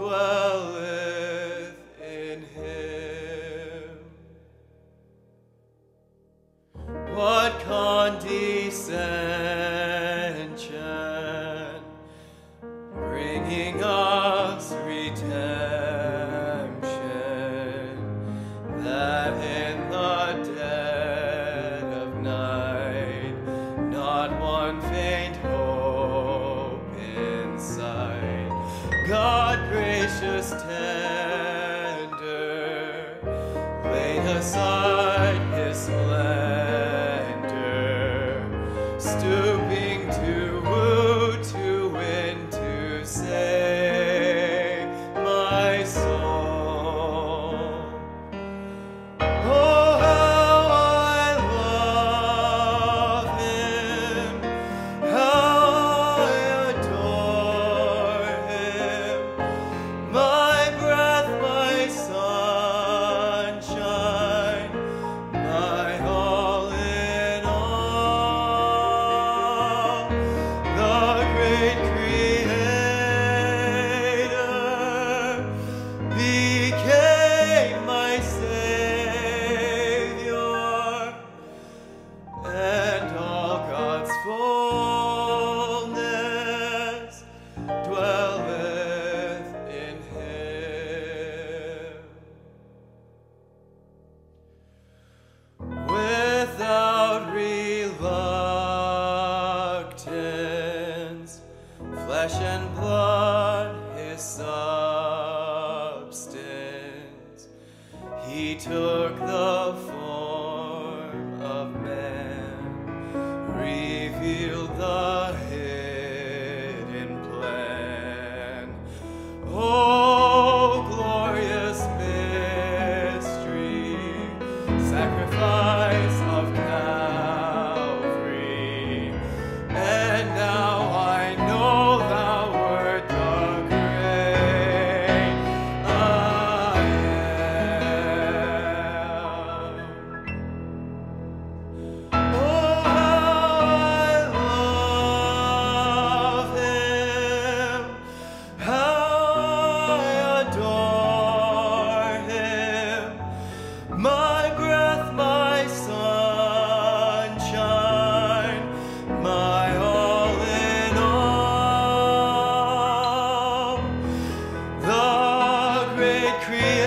dwelleth in him. What condescension, bringing us redemption, that in the dead of night not one faint hope in sight. God gracious tender, laid aside his splendor, stooping to woo, to win, to save my soul. Oh, how I love him, how I adore him, my breath, my sunshine, my all in all. The great Creator became my Savior, and all God's fullness dwelleth in him. Without reluctance, flesh and blood his substance, he took the form of man, revealed the hidden plan. Oh, glorious mystery, sacrifice of Calvary, and now I know thou wert the great I am. Oh, how I love him, how I adore him, my breath, my sunshine, my all in all. The great Creator